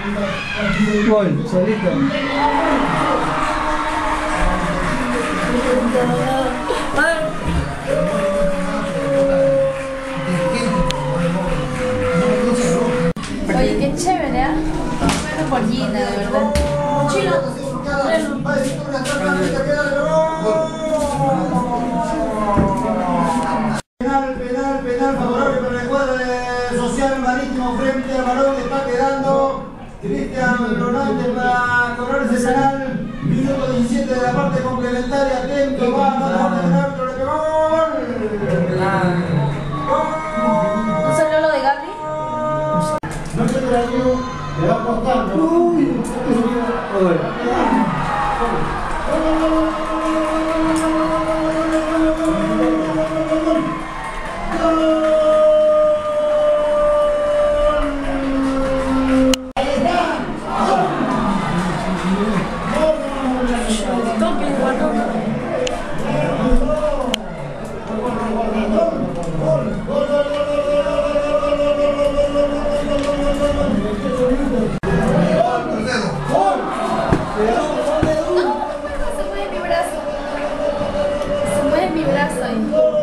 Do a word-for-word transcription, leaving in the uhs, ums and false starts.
Gol, solito. Oye, qué chévere, ¿eh? Bueno, por Gina, de verdad. Penal, penal, penal favorable para el cuadro de Social Marítimo frente al balón que está quedando Cristian Hernández para cobrar ese penal. Minuto diecisiete de la parte complementaria. Atento, va a favor del árbitro, le pegó gol. ¿No salió lo de Gaby? No es que el amigo le va a costar, ¿no? Uy, Se mueve mi brazo ahí.